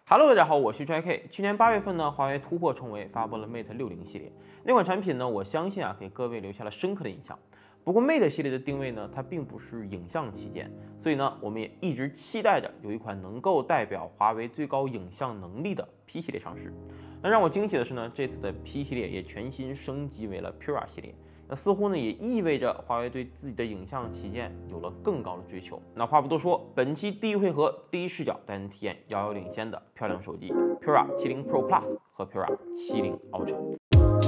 Hello， 大家好，我是 JK。去年8月份呢，华为突破重围，发布了 Mate 60系列。那款产品呢，我相信给各位留下了深刻的印象。不过 Mate 系列的定位呢，它并不是影像旗舰，所以呢，我们也一直期待着有一款能够代表华为最高影像能力的 P 系列上市。那让我惊喜的是呢，这次的 P 系列也全新升级为了 Pura 系列。那似乎呢也意味着华为对自己的影像旗舰有了更高的追求。那话不多说，本期第一回合第一视角带您体验遥遥领先的漂亮手机 Pura 70 Pro Plus 和 Pura 70 Ultra。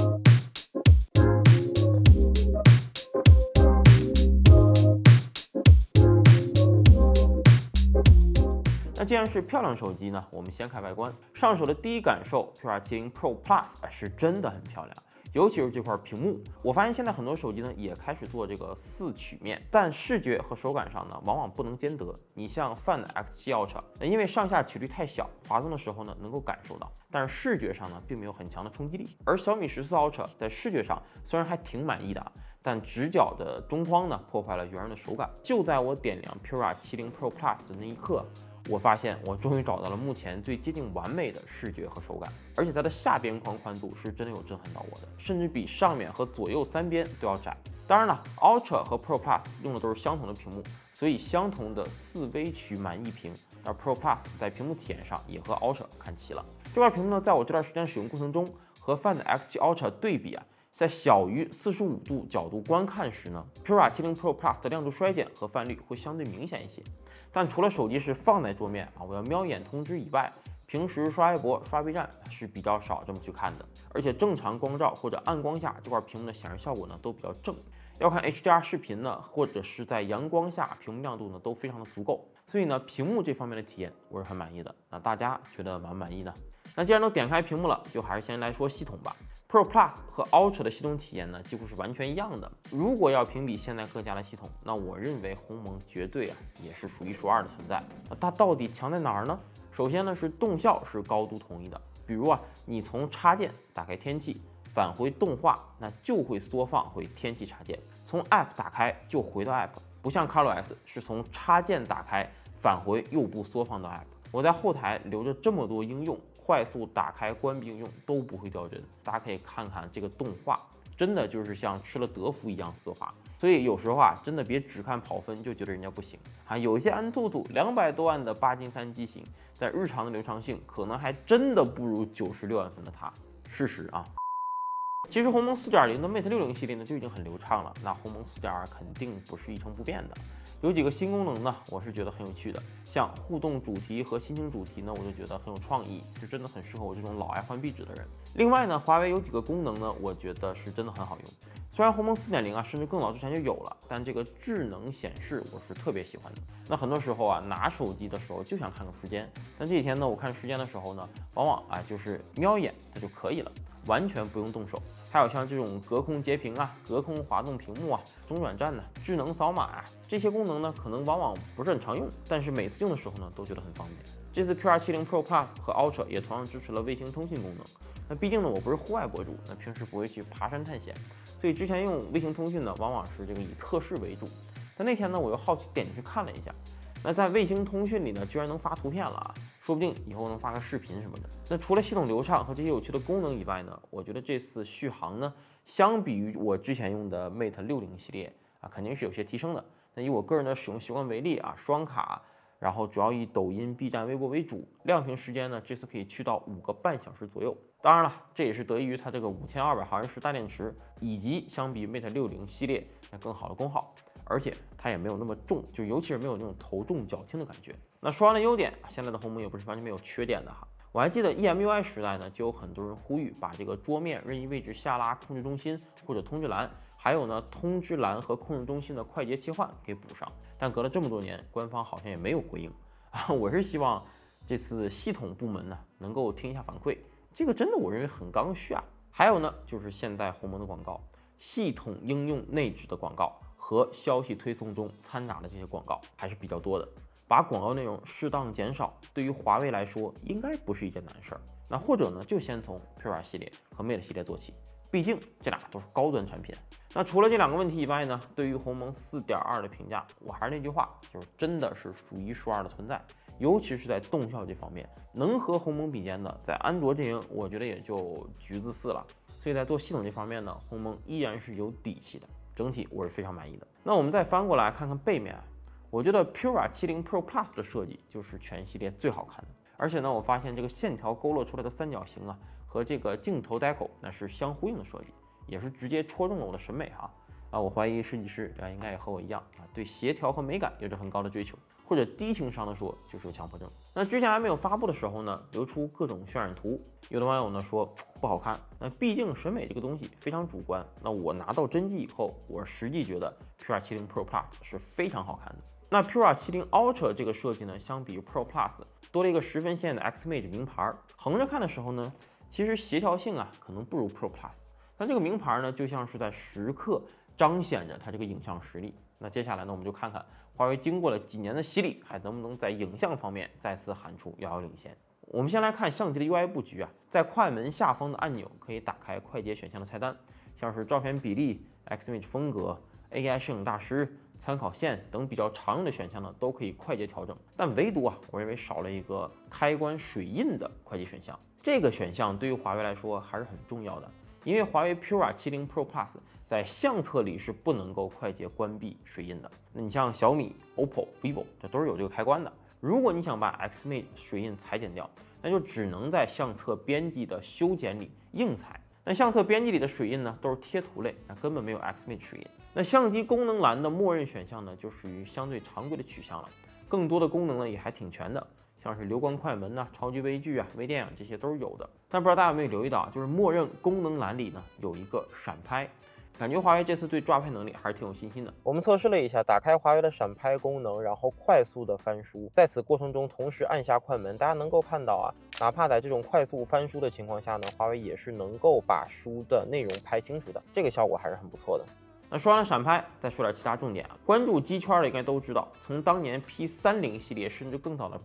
那既然是漂亮手机呢，我们先看外观。上手的第一感受 ，Pura 70 Pro Plus 是真的很漂亮。尤其是这块屏幕，我发现现在很多手机呢也开始做这个4曲面，但视觉和手感上呢往往不能兼得。你像 Find X7 Ultra， 因为上下曲率太小，滑动的时候呢能够感受到，但是视觉上呢并没有很强的冲击力。而小米14 Ultra 在视觉上虽然还挺满意的，但直角的中框呢破坏了圆润的手感。就在我点亮 Pura 70 Pro Plus 的那一刻，我发现我终于找到了目前最接近完美的视觉和手感，而且它的下边框宽度是真的有震撼到我的，甚至比上面和左右3边都要窄。当然了 ，Ultra 和 Pro Plus 用的都是相同的屏幕，所以相同的4微曲满意屏，而 Pro Plus 在屏幕体验上也和 Ultra 看齐了。这块屏幕呢，在我这段时间使用过程中和 Find X7 Ultra 对比在小于45度角度观看时呢 ，Pura 70 Pro Plus 的亮度衰减和泛绿会相对明显一些。但除了手机是放在桌面我要瞄一眼通知以外，平时刷微博、刷 B 站是比较少这么去看的。而且正常光照或者暗光下，这块屏幕的显示效果呢都比较正。要看 HDR 视频呢，或者是在阳光下，屏幕亮度呢都非常的足够。所以呢，屏幕这方面的体验我是很满意的。那大家觉得满不满意呢？那既然都点开屏幕了，就还是先来说系统吧。Pro Plus 和 Ultra 的系统体验呢，几乎是完全一样的。如果要评比现在各家的系统，那我认为鸿蒙绝对也是数1数2的存在。那它到底强在哪儿呢？首先呢是动效是高度统一的，比如你从插件打开天气，返回动画，那就会缩放回天气插件；从 App 打开就回到 App， 不像 ColorOS 是从插件打开返回又不缩放到 App。我在后台留着这么多应用，快速打开关闭应用都不会掉帧。大家可以看看这个动画，真的就是像吃了德芙一样丝滑。所以有时候真的别只看跑分就觉得人家不行有一些安兔兔200多万的8进3机型，在日常的流畅性可能还真的不如96万分的它。事实其实鸿蒙 4.0 的 Mate 60系列呢就已经很流畅了，那鸿蒙 4.2 肯定不是一成不变的。有几个新功能呢，我是觉得很有趣的，像互动主题和心情主题呢，我就觉得很有创意，是真的很适合我这种老爱换壁纸的人。另外呢，华为有几个功能呢，我觉得是真的很好用。虽然鸿蒙 4.0 甚至更早之前就有了，但这个智能显示我是特别喜欢的。那很多时候拿手机的时候就想看个时间，但这几天呢，我看时间的时候呢，往往就是瞄一眼它就可以了，完全不用动手。还有像这种隔空截屏隔空滑动屏幕中转站智能扫码这些功能呢，可能往往不是很常用，但是每次用的时候呢，都觉得很方便。这次 Pura 70 Pro Plus 和 Ultra 也同样支持了卫星通讯功能。那毕竟呢，我不是户外博主，那平时不会去爬山探险，所以之前用卫星通讯呢，往往是以测试为主。但那天呢，我又好奇点进去看了一下，那在卫星通讯里呢，居然能发图片了说不定以后能发个视频什么的。那除了系统流畅和这些有趣的功能以外呢，我觉得这次续航呢，相比于我之前用的 Mate 60系列肯定是有些提升的。那以我个人的使用习惯为例双卡，然后主要以抖音、B 站、微博为主，亮屏时间呢，这次可以去到5个半小时左右。当然了，这也是得益于它这个5200毫安时大电池，以及相比 Mate 60系列更好的功耗。而且它也没有那么重，就尤其是没有那种头重脚轻的感觉。那说完了优点，现在的鸿蒙也不是完全没有缺点的我还记得 EMUI 时代呢，就有很多人呼吁把这个桌面任意位置下拉控制中心或者通知栏，还有呢通知栏和控制中心的快捷切换给补上。但隔了这么多年，官方好像也没有回应我是希望这次系统部门呢能够听一下反馈，这个真的我认为很刚需还有呢，就是现在鸿蒙的广告，系统应用内置的广告和消息推送中掺杂的这些广告还是比较多的，把广告内容适当减少，对于华为来说应该不是一件难事儿。那或者呢，就先从 Pura 系列和 Mate 系列做起，毕竟这俩都是高端产品。那除了这2个问题以外呢，对于鸿蒙 4.2 的评价，我还是那句话，就是真的是数1数2的存在。 尤其是在动效这方面，能和鸿蒙比肩的，在安卓阵营我觉得也就橘子4了。所以在做系统这方面呢，鸿蒙依然是有底气的，整体我是非常满意的。那我们再翻过来看看背面，我觉得 Pura 70 Pro Plus 的设计就是全系列最好看的。而且呢，我发现这个线条勾勒出来的三角形啊，和这个镜头 decal 那是相呼应的设计，也是直接戳中了我的审美哈。我怀疑设计师应该也和我一样对协调和美感有着很高的追求，或者低情商的说就是有强迫症。那之前还没有发布的时候呢，流出各种渲染图，有的网友呢说不好看。那毕竟审美这个东西非常主观，那我拿到真机以后，我实际觉得 Pura 70 Pro Plus 是非常好看的。那 Pura 70 Ultra 这个设计呢，相比于 Pro Plus 多了一个10分线的 Ximage 名牌，横着看的时候呢，其实协调性可能不如 Pro Plus， 但这个名牌呢，就像是在时刻彰显着它这个影像实力。那接下来呢，我们就看看华为经过了几年的洗礼，还能不能在影像方面再次喊出遥遥领先。我们先来看相机的 UI 布局在快门下方的按钮可以打开快捷选项的菜单，像是照片比例、Ximage 风格、AI 摄影大师、参考线等比较常用的选项呢，都可以快捷调整。但唯独我认为少了一个开关水印的快捷选项。这个选项对于华为来说还是很重要的，因为华为 Pura 70 Pro Plus 在相册里是不能够快捷关闭水印的。那你像小米、OPPO、vivo 这都是有这个开关的。如果你想把 Ximage 水印裁剪掉，那就只能在相册编辑的修剪里硬裁。那相册编辑里的水印呢，都是贴图类，根本没有 Ximage 水印。那相机功能栏的默认选项呢，就属于相对常规的取向了。更多的功能呢也还挺全的，像是流光快门超级微距微电影这些都是有的。但不知道大家有没有留意到，就是默认功能栏里呢有一个闪拍。感觉华为这次对抓拍能力还是挺有信心的。我们测试了一下，打开华为的闪拍功能，然后快速的翻书，在此过程中同时按下快门，大家能够看到哪怕在这种快速翻书的情况下呢，华为也是能够把书的内容拍清楚的，这个效果还是很不错的。那说完了闪拍，再说点其他重点关注机圈的应该都知道，从当年 P30 系列甚至更早的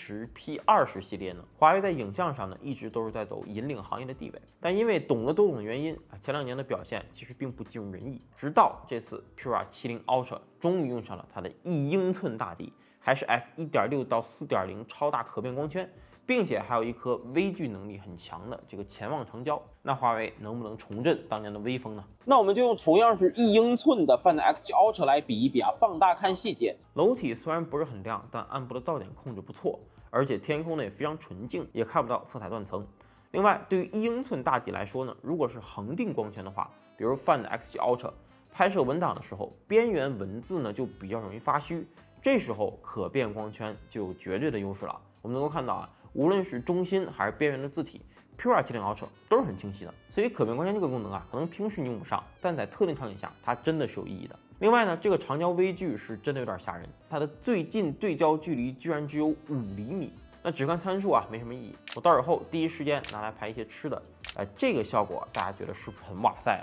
P10、P20 系列呢，华为在影像上呢一直都是在走引领行业的地位。但因为懂了都懂的原因前2年的表现其实并不尽如人意。直到这次 Pura 70 Ultra 终于用上了它的1英寸大底，还是 f1.6 到 4.0 超大可变光圈，并且还有一颗微距能力很强的这个潜望长焦。那华为能不能重振当年的威风呢？那我们就用同样是1英寸的 Find X7 Ultra 来比一比放大看细节。楼体虽然不是很亮，但暗部的噪点控制不错，而且天空呢也非常纯净，也看不到色彩断层。另外，对于1英寸大底来说呢，如果是恒定光圈的话，比如 Find X7 Ultra 拍摄文档的时候，边缘文字呢就比较容易发虚，这时候可变光圈就有绝对的优势了。我们能够看到无论是中心还是边缘的字体 ，Pura 70 Ultra 都是很清晰的。所以可变光圈这个功能可能平时你用不上，但在特定场景下，它真的是有意义的。另外呢，这个长焦微距是真的有点吓人，它的最近对焦距离居然只有5厘米。那只看参数没什么意义。我到手后第一时间拿来拍一些吃的，这个效果大家觉得是不是很哇塞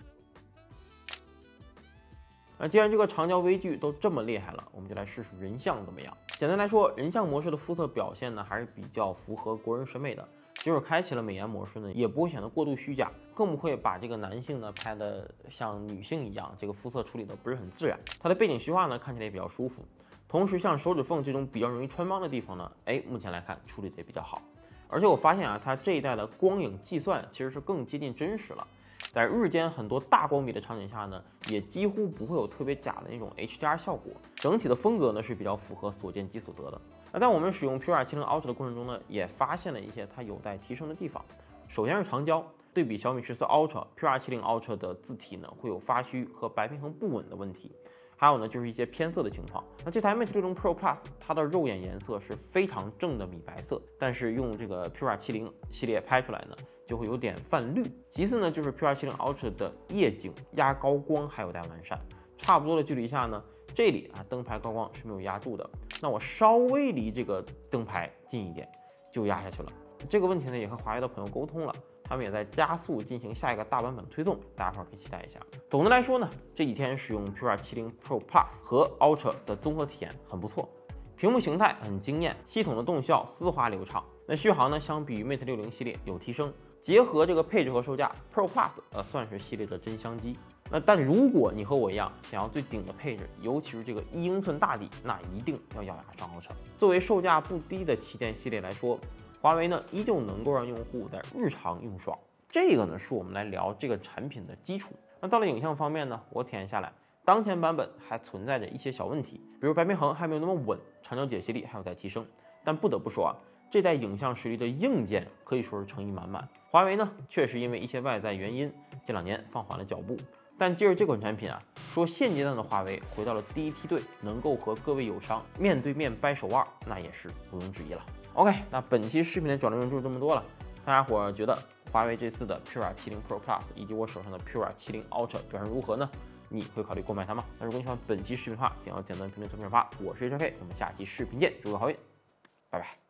那既然这个长焦微距都这么厉害了，我们就来试试人像怎么样。简单来说，人像模式的肤色表现呢还是比较符合国人审美的。即使开启了美颜模式呢，也不会显得过度虚假，更不会把这个男性呢拍的像女性一样，这个肤色处理的不是很自然。它的背景虚化呢看起来也比较舒服。同时，像手指缝这种比较容易穿帮的地方呢，目前来看处理的也比较好。而且我发现它这一代的光影计算其实是更接近真实了。在日间很多大光比的场景下呢，也几乎不会有特别假的那种 HDR 效果。整体的风格呢是比较符合所见即所得的。在我们使用 Pura 70 Ultra 的过程中呢，也发现了一些它有待提升的地方。首先是长焦，对比小米14 Ultra、Pura 70 Ultra 的字体呢会有发虚和白平衡不稳的问题。还有呢，就是一些偏色的情况。那这台 Mate 60 Pro Plus 它的肉眼颜色是非常正的米白色，但是用这个 Pura 70系列拍出来呢，就会有点泛绿。其次呢，就是 Pura 70 Ultra 的夜景压高光还有待完善。差不多的距离下呢，这里灯牌高光是没有压住的。那我稍微离这个灯牌近一点，就压下去了。这个问题呢，也和华为的朋友沟通了。他们也在加速进行下一个大版本推送，大家伙可以期待一下。总的来说呢，这几天使用 Pura 70 Pro Plus 和 Ultra 的综合体验很不错，屏幕形态很惊艳，系统的动效丝滑流畅。那续航呢，相比于 Mate 60系列有提升，结合这个配置和售价 ，Pro Plus 算是系列的真香机。 但如果你和我一样想要最顶的配置，尤其是这个1英寸大底，那一定要咬牙上豪城。作为售价不低的旗舰系列来说，华为呢依旧能够让用户在日常用爽。这个呢是我们来聊这个产品的基础。那到了影像方面呢，我体验下来，当前版本还存在着一些小问题，比如白平衡还没有那么稳，长焦解析力还有待提升。但不得不说啊，这代影像实力的硬件可以说是诚意满满。华为呢确实因为一些外在原因，这2年放缓了脚步。但借着这款产品啊，说现阶段的华为回到了第一梯队，能够和各位友商面对面掰手腕，那也是毋庸置疑了。OK， 那本期视频的找内容就是这么多了。大家伙觉得华为这次的 Pura 70 Pro Plus 以及我手上的 Pura 70 Ultra 表现如何呢？你会考虑购买它吗？那如果你喜欢本期视频的话，请要点赞、评论、转发。我是 HK， 我们下期视频见，祝各位好运，拜拜。